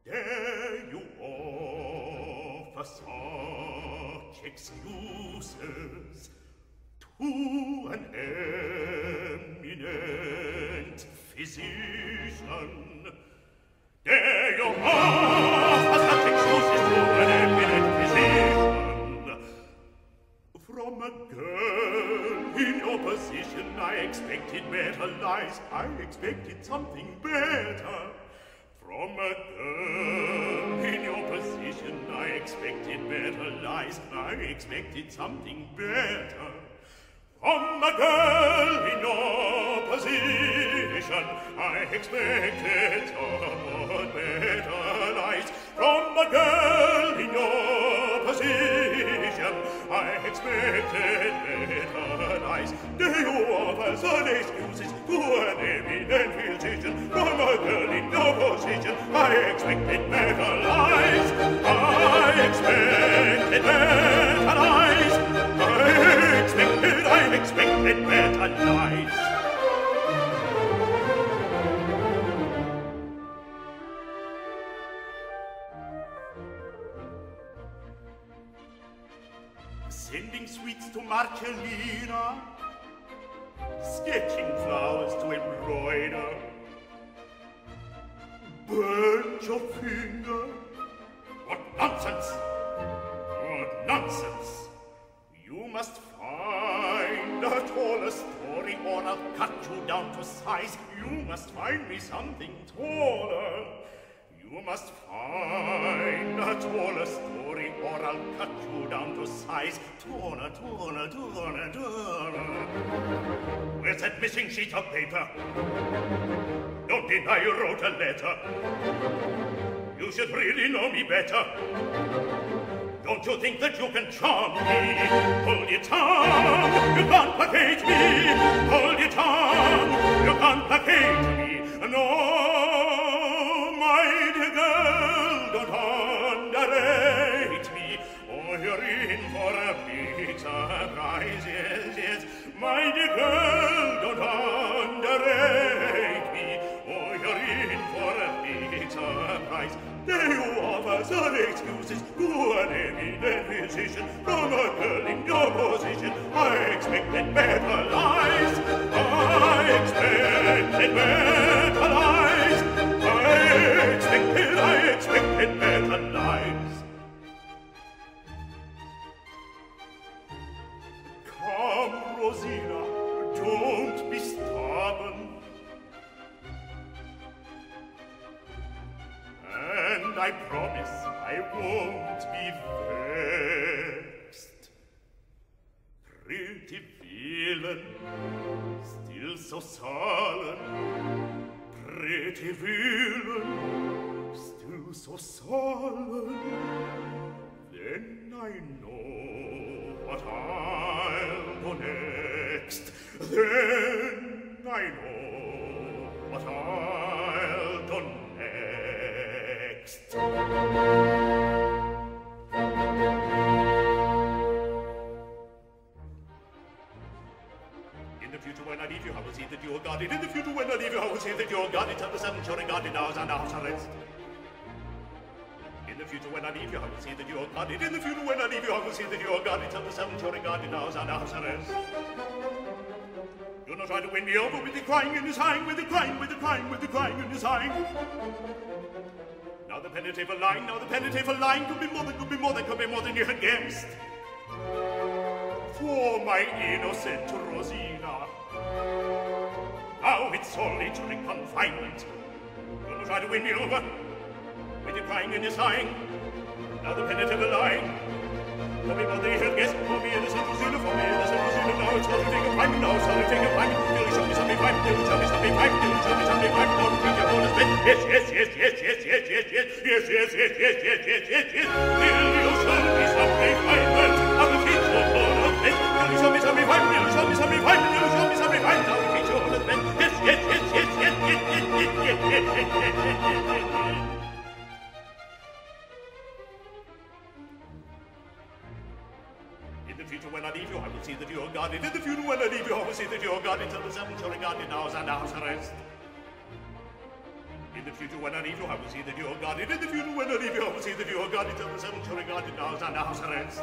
Dare you offer such excuses to an eminent physician? Dare you offer such excuses to an eminent physician? From a girl in your position I expected better lies. I expected something better. From a girl in your position I expected better lies. I expected something better. From a girl in your position I expected somewhat better lies. From a girl in your position I expected better lies. Do you offer some excuses to an eminent physician? From a girl in your position I expected better lies. I expected better lies. I expected better lies. Sending sweets to Marcellina, sketching flowers to embroider. Burnt your finger. What nonsense! What nonsense! You must find a taller story or I'll cut you down to size. You must find me something taller. You must find a taller story or I'll cut you down to size. Taller, taller, taller, taller. Where's that missing sheet of paper? Don't deny you wrote a letter. You should really know me better. Don't you think that you can charm me? Hold your tongue, you can't placate me. Hold your tongue, you can't placate me. No, my dear girl, don't underrate me. Oh, you're in for a big surprise, yes, yes. My dear girl, don't underrate me. Oh, you're in for a big surprise. There you offer some excuses to an eminent physician. From a girl in your position I expected better lies. I expected better lies. I expected better lies. Come, Rosina, don't be stubborn. And I promise I won't be vexed. Pretty villain, still so sullen. Pretty villain, still so sullen. Then I know what I'll do next. Then I know what I'll do next. In the future when I leave you, I will see that you are guarded. In the future when I leave you, I will see that you are guarded till the seventh you're guarded hours and house arrest. In the future when I leave you, I will see that you are guarded. In the future when I leave you, I will see that you are guarded till the seventh you're guarded hours and house arrest. Do not try to win me over with the crying in his sighing, with the crying, with the crying, with the crying in his sighing. Now the penetrative line, now the penetrative line could be more than, could be more than, could be more than you had guessed. For my innocent Rosina, now it's solitary confinement. Do not try to win me over with your crying and your sighing. Now the penetrative line, for me more than you had guessed. For me innocent Rosina, for me innocent Rosina, now it's solitary confinement, now it's solitary confinement. You'll show me something fine, you'll show me something fine, you'll show me something fine. Now repeat your bonus bit. Yes, yes, yes, yes, yes, yes, yes, yes, yes, yes, yes, yes, yes, yes, yes, yes. Will you show me something fine? I'll repeat your bonus bit. Will you show me something fine? Will you show me something fine? Will you show me something fine? Now repeat your bonus bit. Yes, yes, yes, yes, yes, yes, yes, yes, yes, yes, yes, yes, yes, yes. In the future when I leave you, I will see that you are guarded. In the future when I leave you, I will see that you are guarded till the seventh you're guarded hours and house arrest. In the future when I leave you, I will see that you are guarded. In the future when I leave you, I will see that you are guarded. Till the seventh shall regard it now as under house arrest.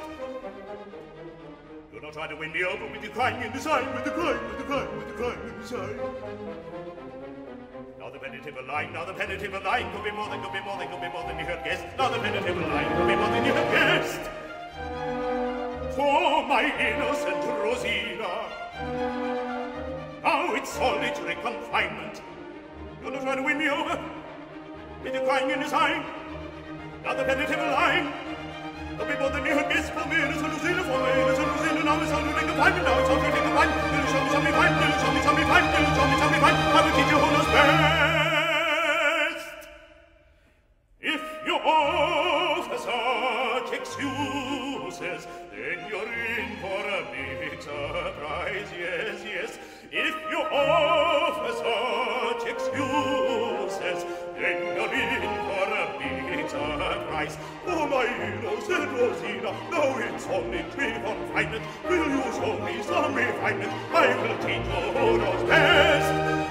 Do not try to win me over with your crying in the side, with the crying, with the crying, with the crying in the side. Now the penetrable line, now the penetrable line could be more than, could be more than, could be more than you had guessed. Now the penetrable line could be more than you had guessed. For my innocent Rosina, now it's solitary confinement. Do not try to win me over with your crying in his eye. Now the penetrable line could be more than you had guessed. For my innocent Rosina, for my innocent Rosina, now it's solitary confinement. Now it's solitary confinement. Little show me, show me fine, little show me, show me fine, little show me, show me fine. I will teach you who knows best. If you offer such excuses, then you're in for a big surprise, yes, yes. If you offer such excuses, then you're in for a big surprise. Oh, my innocent Rosina, now it's only tree confinement. Will you show me some refinement? I will teach you who knows best.